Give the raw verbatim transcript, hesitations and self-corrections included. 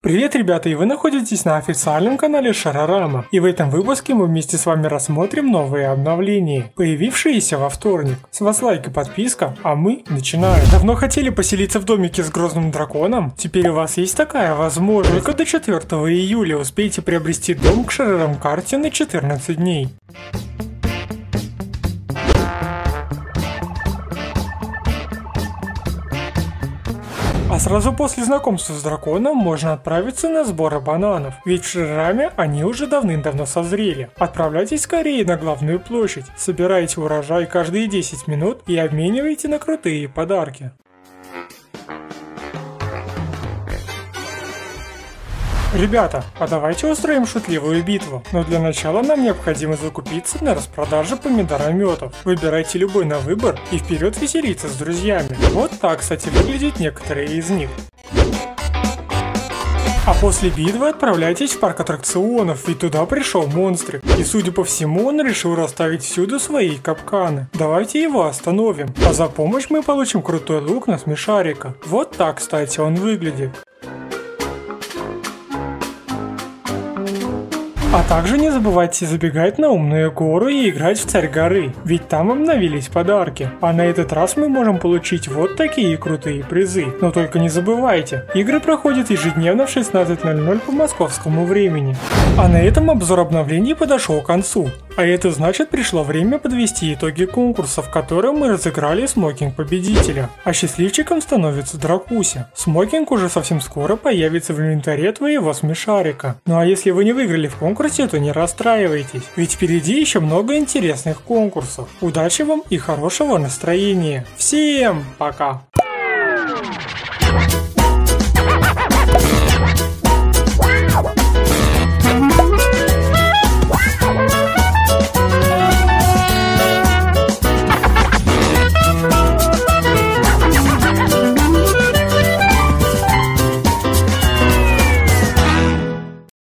Привет, ребята, и вы находитесь на официальном канале Шарорама. И в этом выпуске мы вместе с вами рассмотрим новые обновления, появившиеся во вторник. С вас лайк и подписка, а мы начинаем. Давно хотели поселиться в домике с грозным драконом? Теперь у вас есть такая возможность. Только до четвёртого июля успейте приобрести дом к Шарорам карте на четырнадцать дней. А сразу после знакомства с драконом можно отправиться на сборы бананов, ведь в Шарораме они уже давным-давно созрели. Отправляйтесь скорее на главную площадь, собирайте урожай каждые десять минут и обменивайте на крутые подарки. Ребята, а давайте устроим шутливую битву, но для начала нам необходимо закупиться на распродаже помидорометов. Выбирайте любой на выбор и вперед веселиться с друзьями. Вот так, кстати, выглядят некоторые из них. А после битвы отправляйтесь в парк аттракционов, ведь туда пришел монстрик. И судя по всему, он решил расставить всюду свои капканы. Давайте его остановим. А за помощь мы получим крутой лук на смешарика. Вот так, кстати, он выглядит. А также не забывайте забегать на Умную гору и играть в Царь горы, ведь там обновились подарки. А на этот раз мы можем получить вот такие крутые призы. Но только не забывайте, игры проходят ежедневно в шестнадцать ноль ноль по московскому времени. А на этом обзор обновлений подошел к концу. А это значит, пришло время подвести итоги конкурса, в котором мы разыграли смокинг победителя. А счастливчиком становится Дракуся. Смокинг уже совсем скоро появится в инвентаре твоего смешарика. Ну а если вы не выиграли в конкурсе, то не расстраивайтесь, ведь впереди еще много интересных конкурсов. Удачи вам и хорошего настроения. Всем пока!